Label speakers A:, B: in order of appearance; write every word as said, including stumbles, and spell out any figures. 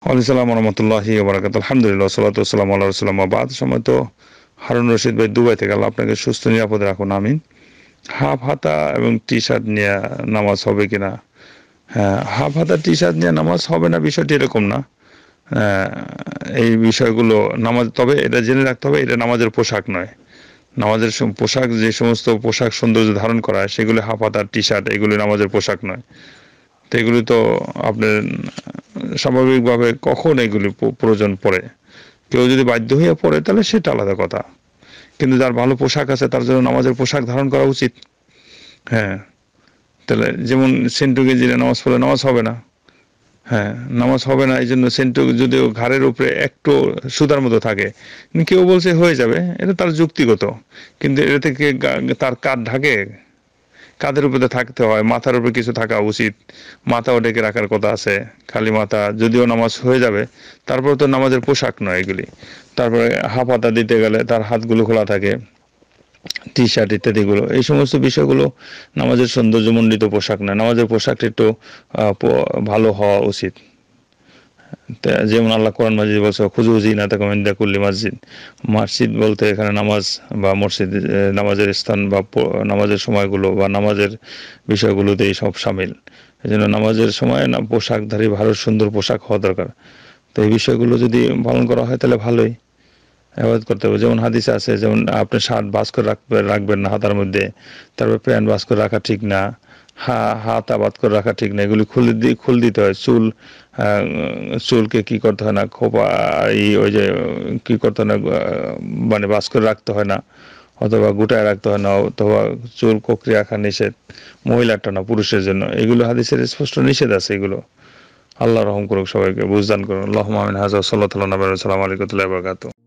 A: আসসালামু রহমতুল্লাহি ওয়া বারাকাতুহু। আলহামদুলিল্লাহ, সালাতু ওয়াসসালামু আলা রাসূলিল্লাহ, মা বাদ। সময় তো হারুন রশিদ ভাই দুবাই থেকে, আল্লাহ আপনাকে সুস্থ নিরাপদে রাখুন, আমিন। হাফ হাতা এবং টি শার্ট নিয়ে নামাজ হবে কিনা? হ্যাঁ, হাফ হাতা টি শার্ট নিয়ে নামাজ হবে না, বিষয়টি এরকম না। এই বিষয়গুলো নামাজ, তবে এটা জেনে রাখতে হবে, এটা নামাজের পোশাক নয়। নামাজের পোশাক, যে সমস্ত পোশাক সৌন্দর্য ধারণ করা হয় সেগুলো হাফ হাতা টি শার্ট, এগুলি নামাজের পোশাক নয়। তো এগুলি তো আপনার স্বাভাবিকভাবে কখন এগুলি প্রয়োজন পড়ে, কেউ যদি বাধ্য হয়ে পড়ে তাহলে সেটা আলাদা কথা, কিন্তু যার ভালো পোশাক আছে তার জন্য নামাজের পোশাক ধারণ করা উচিত। হ্যাঁ, তাহলে যেমন সেন্টু গেঞ্জিরে নামাজ পড়লে নামাজ হবে না। হ্যাঁ, নামাজ হবে না, এই জন্য সেন্টু যদিও ঘাড়ের উপরে একটু সুতার মতো থাকে, কেউ বলছে হয়ে যাবে, এটা তার যুক্তিগত, কিন্তু এটা থেকে তার কাঁধ ঢাকে, কাঁধের উপরে থাকতে হয়, মাথার উপরে কিছু থাকা উচিত, মাথাও ডেকে রাখার কথা আছে। খালি মাথা যদিও নামাজ হয়ে যাবে, তারপরে তো নামাজের পোশাক নয় এগুলি। তারপরে হাফ হাতা দিতে গেলে তার হাতগুলো খোলা থাকে, টি শার্ট ইত্যাদিগুলো, এই সমস্ত বিষয়গুলো নামাজের সৌন্দর্যমণ্ডিত পোশাক নয়। নামাজের পোশাকটা একটু ভালো হওয়া উচিত। যেমন আল্লাহ কোরআন মাজিদ বলছে, খুজু জিনাতাকুম ইনদা কুল্লি মসজিদ। মসজিদ বলতে এখানে নামাজ বা মসজিদ, নামাজের স্থান বা নামাজের সময়গুলো বা নামাজের বিষয়গুলোতেই সব সামিল। এই জন্য নামাজের সময় না পোশাকধারী ভালো সুন্দর পোশাক হওয়া দরকার। তো এই বিষয়গুলো যদি পালন করা হয় তাহলে ভালোই ইবাদত করতে হবে। যেমন হাদিসে আছে, যেমন আপনি শার্ট ভাঁজ করে রাখবেন রাখবেন না হাতার মধ্যে, তারপর প্যান্ট ভাঁজ করে রাখা ঠিক না, হা হাত আবাদ করে রাখা ঠিক না, এগুলি খুলে দিয়ে খুল দিতে হয়। চুল চুলকে কি করতে হয় না, খোপা এই ওই যে কি করতে হয় না, মানে ভাঁজ করে রাখতে হয় না, অথবা গোটায় রাখতে হয় না, অথবা চুল কোকড়ে রাখা নিষেধ, মহিলারটা না, পুরুষের জন্য। এগুলো হাদিসের স্পষ্ট নিষেধ আছে এগুলো। আল্লাহ রহম করুক, সবাইকে বুঝদান করুন। আল্লাহুম্মা আমিন। হাযা সাল্লাল্লাহু আলাইহি ওয়া সাল্লাম। আসসালামু আলাইকুম ওয়া রাহমাতুল্লাহি ওয়া বারাকাতুহু।